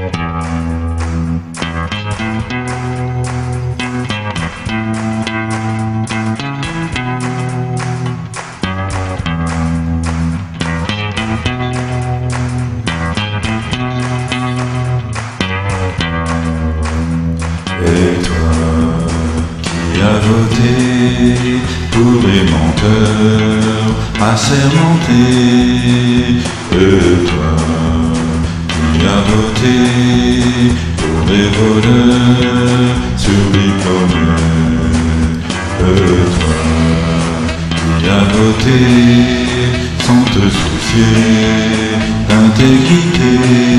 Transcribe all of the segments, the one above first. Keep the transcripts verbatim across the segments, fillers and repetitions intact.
Et toi qui as voté pour les menteurs assermentés, et toi qui as voté pour les voleurs surdiplômés, et toi qui as voté sans te soucier d'intégrité,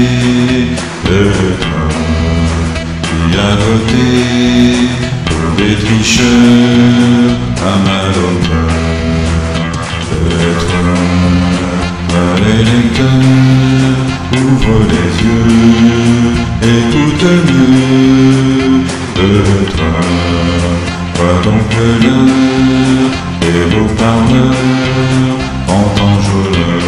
et toi qui a voté pour des tricheurs à mal hauteur. Et toi, toi l'électeur, ouvre les yeux, écoute mieux. Et toi, vois donc l'heure, et vos parleurs, entends-je-le.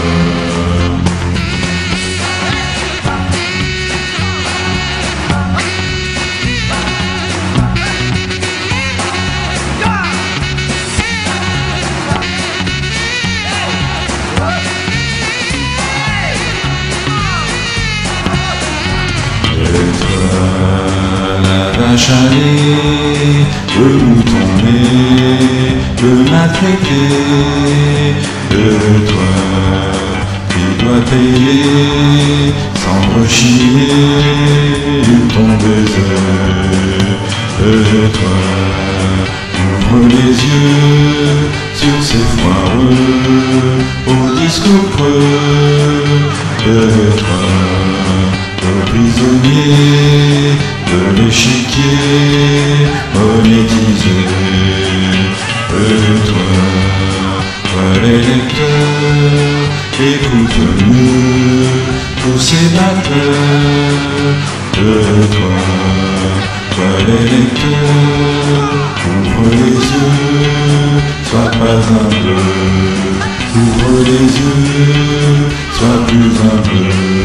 La vache à lait, le mouton né, le maltraité, de toi qui dois payer sans rechigner ton baiser, de toi ouvre les yeux sur ces foireux au discours creux, de toi le prisonnier de l'échiquier monétisé, et toi, toi l'électeur, écoute mieux tous ces batteurs, de toi, toi l'électeur, ouvre les yeux, sois pas un bleu, ouvre les yeux, sois plus un bleu.